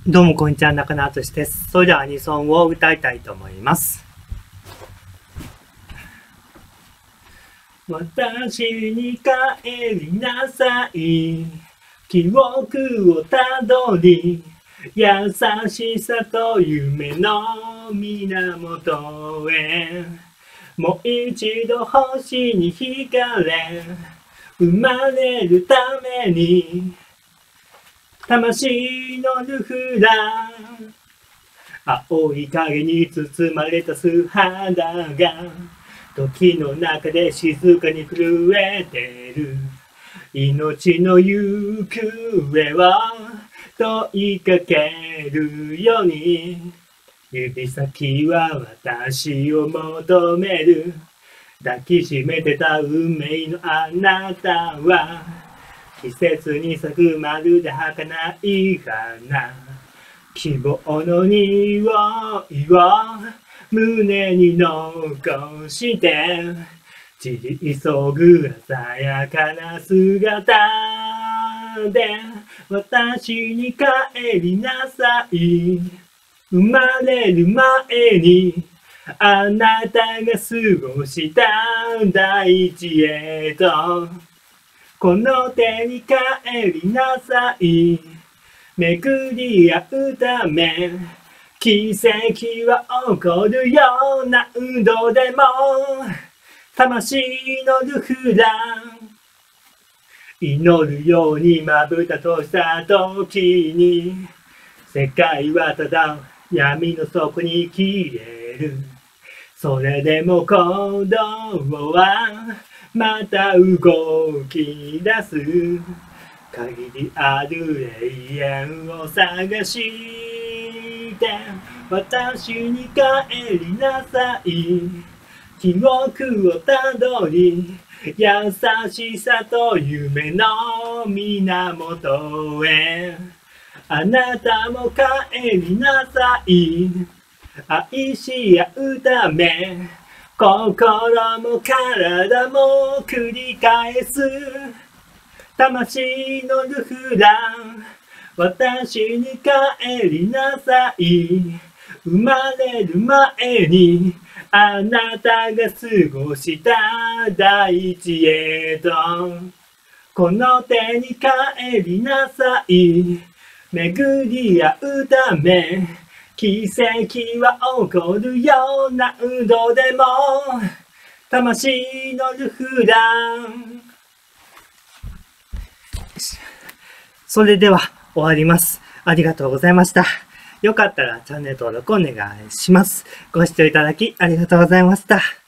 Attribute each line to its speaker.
Speaker 1: どうもこんにちは、中野敦です。それではアニソンを歌いたいと思います。私に帰りなさい。記憶をたどり、優しさと夢の源へ。もう一度星に惹かれ、生まれるために魂のルフラン、青い影に包まれた素肌が時の中で静かに震えてる。命の行方を問いかけるように、指先は私を求める。抱きしめてた運命のあなたは、季節に咲くまるで儚い花。希望の匂いを胸に残して、散り急ぐ鮮やかな姿で私に帰りなさい。生まれる前にあなたが過ごした大地へと、この手に帰りなさい。巡り合うため奇跡は起こるよ。何度でも魂のルフラン、祈るようにまぶた閉じた時に、世界はただ闇の底に消える。それでも鼓動はまた動き出す。限りある永遠を探して私に帰りなさい。記憶をたどり、優しさと夢の源へ。あなたも帰りなさい。愛し合うため心も体も繰り返す。魂のルフラン、私に帰りなさい。生まれる前にあなたが過ごした大地へと、この手に帰りなさい。巡り合うため奇跡は起こるよ。何度でも魂のルフラン。それでは終わります。ありがとうございました。よかったらチャンネル登録お願いします。ご視聴いただきありがとうございました。